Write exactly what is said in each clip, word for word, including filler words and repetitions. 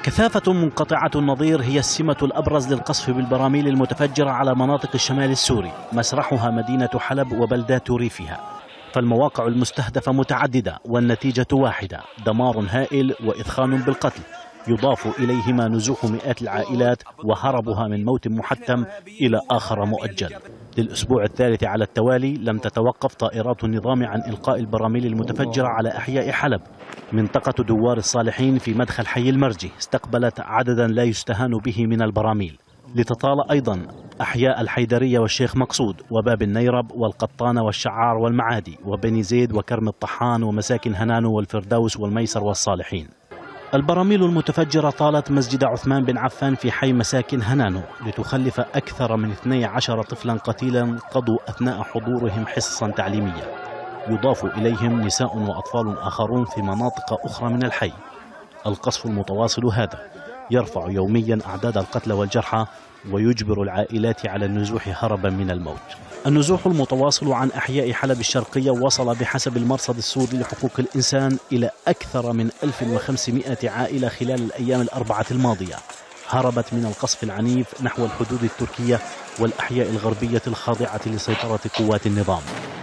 كثافة منقطعة النظير هي السمة الأبرز للقصف بالبراميل المتفجرة على مناطق الشمال السوري، مسرحها مدينة حلب وبلدات ريفها. فالمواقع المستهدفة متعددة والنتيجة واحدة: دمار هائل وإثخان بالقتل، يضاف إليهما نزوح مئات العائلات وهربها من موت محتم إلى آخر مؤجل. للأسبوع الثالث على التوالي لم تتوقف طائرات النظام عن إلقاء البراميل المتفجرة على أحياء حلب. منطقة دوار الصالحين في مدخل حي المرجي استقبلت عددا لا يستهان به من البراميل، لتطال أيضا أحياء الحيدرية والشيخ مقصود وباب النيرب والقطانة والشعار والمعادي وبني زيد وكرم الطحان ومساكن هنانو والفردوس والميسر والصالحين. البراميل المتفجرة طالت مسجد عثمان بن عفان في حي مساكن هنانو لتخلف أكثر من اثني عشر طفلا قتيلا قضوا أثناء حضورهم حصصا تعليمية، يضاف إليهم نساء وأطفال آخرون في مناطق أخرى من الحي. القصف المتواصل هذا يرفع يوميا أعداد القتلى والجرحى ويجبر العائلات على النزوح هربا من الموت. النزوح المتواصل عن أحياء حلب الشرقية وصل بحسب المرصد السوري لحقوق الإنسان إلى أكثر من ألف وخمسمئة عائلة خلال الأيام الأربعة الماضية، هربت من القصف العنيف نحو الحدود التركية والأحياء الغربية الخاضعة لسيطرة قوات النظام.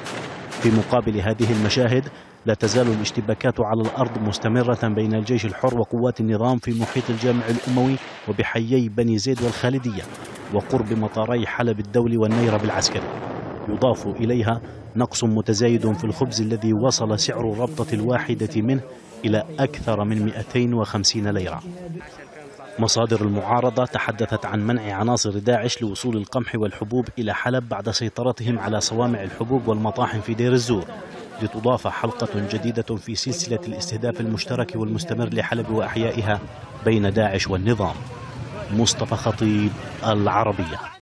في مقابل هذه المشاهد لا تزال الاشتباكات على الأرض مستمرة بين الجيش الحر وقوات النظام في محيط الجامع الأموي وبحيي بني زيد والخالدية وقرب مطاري حلب الدولي والنيرب العسكري. يضاف إليها نقص متزايد في الخبز الذي وصل سعر الربطة الواحدة منه إلى أكثر من مئتين وخمسين ليرة. مصادر المعارضة تحدثت عن منع عناصر داعش لوصول القمح والحبوب إلى حلب بعد سيطرتهم على صوامع الحبوب والمطاحن في دير الزور، لتضاف حلقة جديدة في سلسلة الاستهداف المشترك والمستمر لحلب وأحيائها بين داعش والنظام. مصطفى خطيب، العربية.